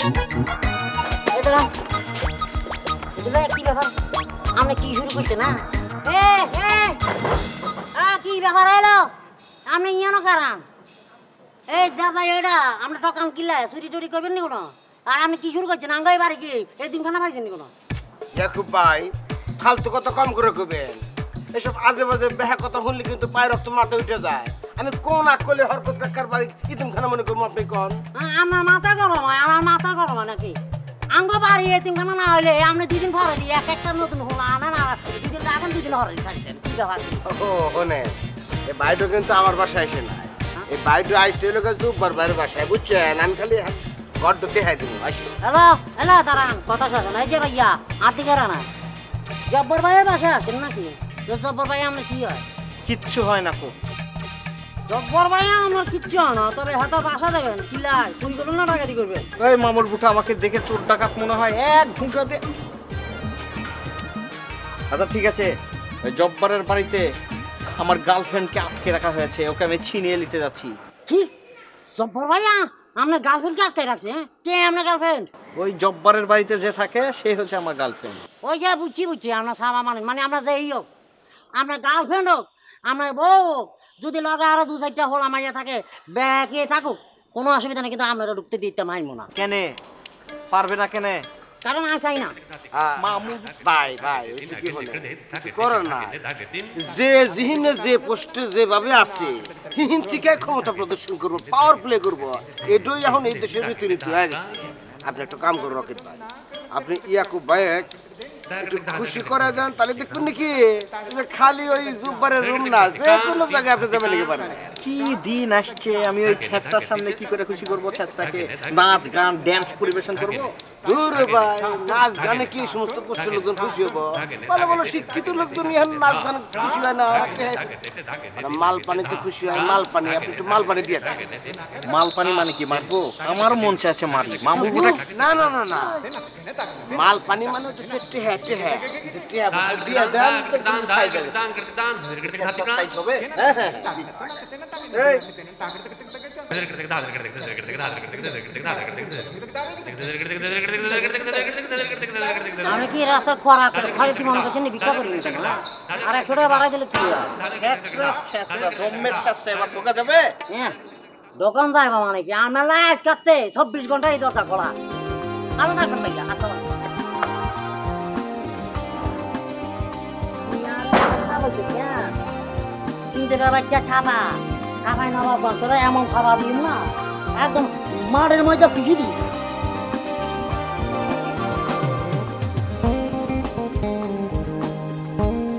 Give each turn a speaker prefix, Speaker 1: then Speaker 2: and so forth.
Speaker 1: কি ব্যাপার আপনি কি শুরু করছেন না কি ব্যাপার এলো আপনি ইয়ানো কারণ এই দাদা এটা আমরা ঠকান কিলা চুরি টুরি করবেন নি কোনো আর আপনি কি শুরু করছেন আঙ্গাই বাড়ি কি এই দিনখানা পাইছেন নি কোনো
Speaker 2: ইয়াকুব ভাই ফালতু কথা কম করে কবেন এসব আজে বাজে বেহা কথা শুনলে কিন্তু পায়ের রক্ত মাথা উঠে যায় আমি কোন আকলে হরকত কাকার বাড়ি ইতিমখানা মনে করবো আপনি কোন
Speaker 1: আমার মাথা গরম হয় আমার মাথা গরম হয় নাকি আঙ্গ বাড়ি এতিমখানা না হইলে আপনি দুদিন পরে দিয়ে এক একটা নতুন হলো আনেন আর দুদিন রাখেন দুদিন হরে থাকতেন কি ব্যাপার
Speaker 2: ও হনে এই বাইডো কিন্তু আমার বাসায় এসে নাই এই বাইডো আইসে লোকে জুব্বার বাইরের বাসায় বুঝছেন আমি খালি গড্ড দেখাই দেবো আসি
Speaker 1: হ্যালো হ্যালো দাঁড়ান কথা শোনেন এই যে ভাইয়া আর্থিক না জব্বর ভাইয়ের বাসায় আসেন নাকি জব্বর ভাই আমরা কি হয়
Speaker 3: কিচ্ছু হয় না কো
Speaker 1: জব্বর ভাই আমার কিচ্ছু হয় না তবে হাতে বাসা দেবেন কিলাই শুন করবেন না ডাকাতি করবেন
Speaker 3: এই মামুর বুটা আমাকে দেখে চোর ডাকাত মনে হয় এক ঘুষাতে আচ্ছা ঠিক আছে জব্বারের বাড়িতে আমার গার্লফ্রেন্ডকে আটকে রাখা হয়েছে ওকে আমি ছিনিয়ে নিতে যাচ্ছি
Speaker 1: কি জব্বর ভাইয়া আপনার গার্লফ্রেন্ডকে আটকে রাখছে কে আপনার গার্লফ্রেন্ড
Speaker 3: ওই জব্বারের বাড়িতে যে থাকে সে হচ্ছে আমার গার্লফ্রেন্ড
Speaker 1: ওই যে বুঝছি আপনার সামা মানে আমরা যে হোক আপনার গার্লফ্রেন্ড হোক আপনার বউ হোক যদি লগে আরো দু চারটা হল আমাইয়া থাকে ব্যাগে থাকুক কোনো অসুবিধা নেই কিন্তু আপনারা ঢুকতে দিতে মাইমো না
Speaker 3: কেনে পারবে না কেনে
Speaker 1: কারণ আসাই না
Speaker 2: মামু ভাই ভাই কি হলো কিছু করো না যে জিহিনে যে পোস্টে যেভাবে আছে হিহিন থেকে ক্ষমতা প্রদর্শন করবো পাওয়ার প্লে করবো এটাই এখন এই দেশের রীতিনীতি হয়ে গেছে আপনি একটা কাম করুন রকেট ভাই আপনি ইয়াকুব ভাই একটু খুশি করে দেন তাহলে দেখবেন নাকি খালি ওই জুব্বারের রুম না যে কোনো জায়গায় আপনি যাবেন নাকি পারেন
Speaker 3: কি দিন আসছে আমি ওই ছেঁচড়ার সামনে কি করে খুশি করবো ছেঁচড়াকে নাচ গান ড্যান্স পরিবেশন করবো
Speaker 2: দূর ভাই নাচ গানে কি সমস্ত পোস্ট লোকজন খুশি হবো ভালো ভালো শিক্ষিত লোকজন এখন নাচ গান খুশি হয় না মাল পানিতে খুশি হয় মাল পানি আপনি একটু মাল পানি দিয়ে থাকেন
Speaker 3: মাল পানি মানে কি মারবো আমার মন চাইছে মারি মামু
Speaker 2: না না না না মাল পানি মানে হচ্ছে টেহা টেহা টেহা দিয়ে দেন দেখুন সাইজ হবে হ্যাঁ হ্যাঁ
Speaker 1: আমি কি রাস্তার খোয়ার খালি কি মনে করছেন ভিক্ষা করি আর 100 টাকা বাড়াই দিলে কি
Speaker 3: এবার ঢোকা যাবে
Speaker 1: হ্যাঁ দোকান যাইবা মানে কি আমরা লাইট কাটতে 24 ঘন্টা এই দরজা খোলা আলাদা আসবেন ভাইয়া আসো বাচ্চা ছাপাই না বাবা তোরা এমন খাবার দিন না একদম মাঠের মধ্যে ফিসি দিই